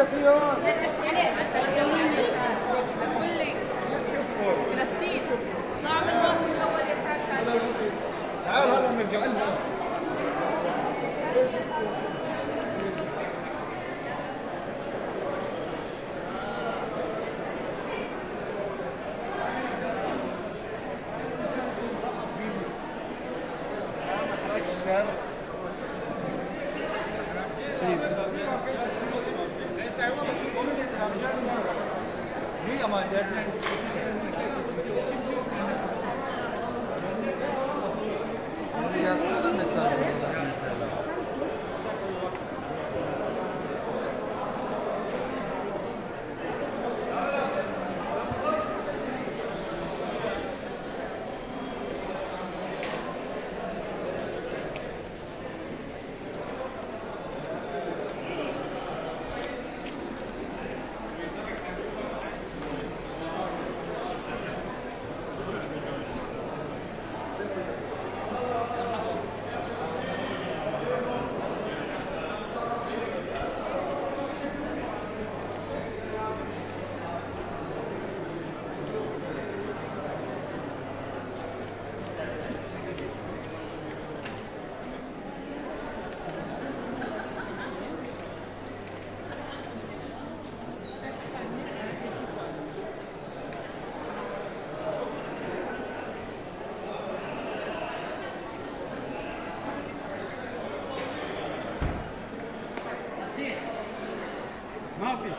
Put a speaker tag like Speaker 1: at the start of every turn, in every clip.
Speaker 1: فلسطين طلع من هون مش اول يسار ثاني.
Speaker 2: تعال هلا بنرجع لها.
Speaker 3: ما في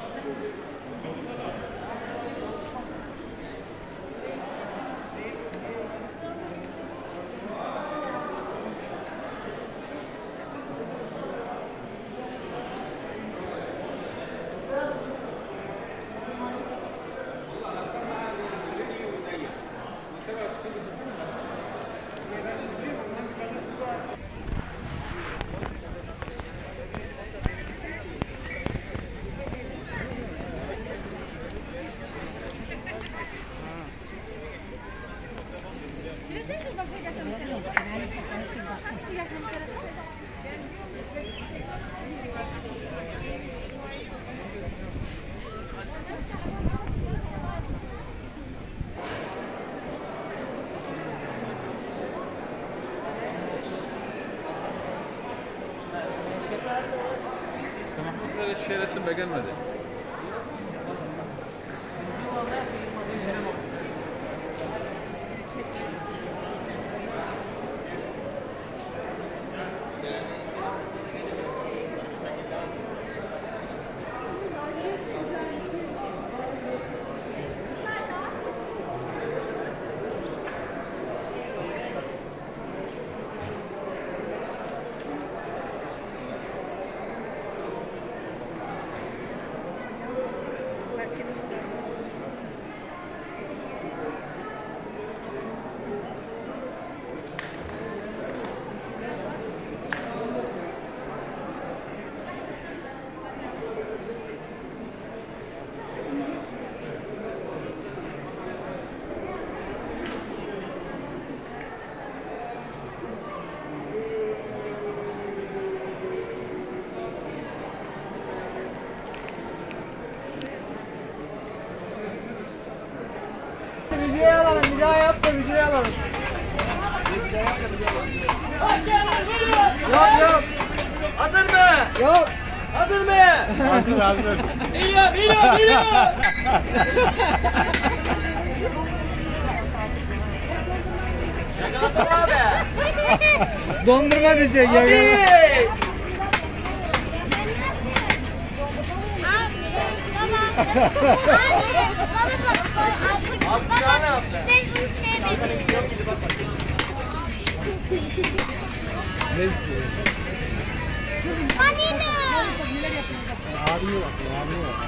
Speaker 4: المفروض هذا الشيء تبقى gelmedi.
Speaker 5: Videoyu alalım, bir daha yap da videoyu alalım. Yok.
Speaker 2: Hazır mı?
Speaker 5: Yok.
Speaker 2: Hazır mı?
Speaker 5: Hazır.
Speaker 2: Geliyor. Şaka abi.
Speaker 5: Dondurma diyecek ya.
Speaker 2: Abi daha ne yaptın?
Speaker 5: Ne istiyor?
Speaker 1: Vanilla.
Speaker 5: Abime bak, abime bak.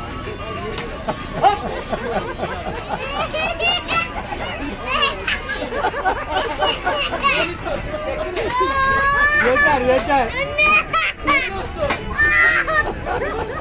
Speaker 5: Yeter.
Speaker 1: Anne.